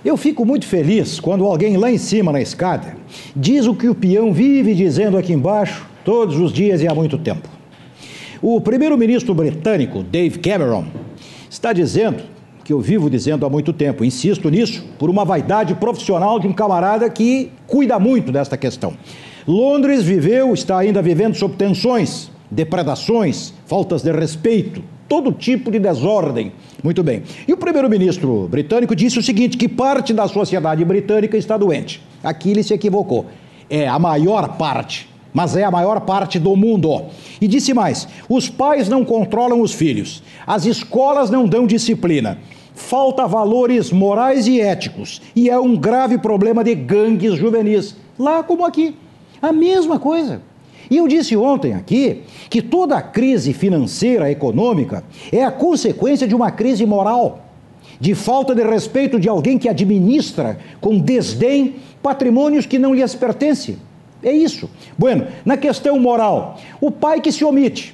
Eu fico muito feliz quando alguém lá em cima na escada diz o que o peão vive dizendo aqui embaixo todos os dias e há muito tempo. O primeiro-ministro britânico, David Cameron, está dizendo que eu vivo dizendo há muito tempo, insisto nisso, por uma vaidade profissional de um camarada que cuida muito desta questão. Londres está ainda vivendo sob tensões, depredações, faltas de respeito, todo tipo de desordem. Muito bem. E o primeiro-ministro britânico disse o seguinte, que parte da sociedade britânica está doente. Aqui ele se equivocou. É a maior parte, mas é a maior parte do mundo. E disse mais, os pais não controlam os filhos, as escolas não dão disciplina, falta valores morais e éticos, e é um grave problema de gangues juvenis, lá como aqui. A mesma coisa. E eu disse ontem aqui que toda a crise financeira, econômica, é a consequência de uma crise moral, de falta de respeito de alguém que administra com desdém patrimônios que não lhes pertencem. É isso. Bueno, na questão moral, o pai que se omite,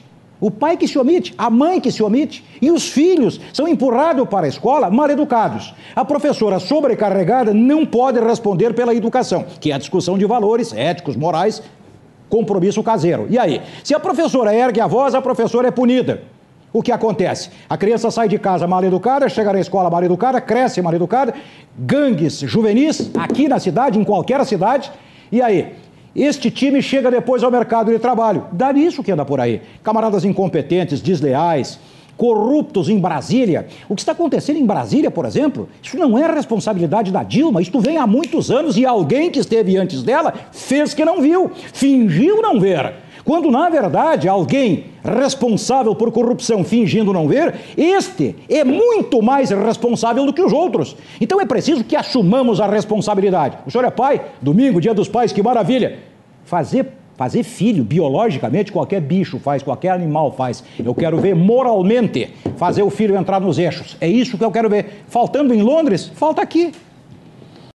a mãe que se omite, e os filhos são empurrados para a escola mal educados. A professora sobrecarregada não pode responder pela educação, que é a discussão de valores éticos, morais, compromisso caseiro. E aí? Se a professora ergue a voz, a professora é punida. O que acontece? A criança sai de casa mal educada, chega na escola mal educada, cresce mal educada, gangues juvenis, aqui na cidade, em qualquer cidade, e aí? Este time chega depois ao mercado de trabalho. Dá nisso que anda por aí. Camaradas incompetentes, desleais, corruptos em Brasília. O que está acontecendo em Brasília, por exemplo, isso não é responsabilidade da Dilma, isto vem há muitos anos e alguém que esteve antes dela fez que não viu, fingiu não ver. Quando, na verdade, alguém responsável por corrupção fingindo não ver, este é muito mais responsável do que os outros. Então é preciso que assumamos a responsabilidade. O senhor é pai? Domingo, dia dos pais, que maravilha. Fazer filho, biologicamente, qualquer bicho faz, qualquer animal faz. Eu quero ver moralmente fazer o filho entrar nos eixos. É isso que eu quero ver. Faltando em Londres, falta aqui.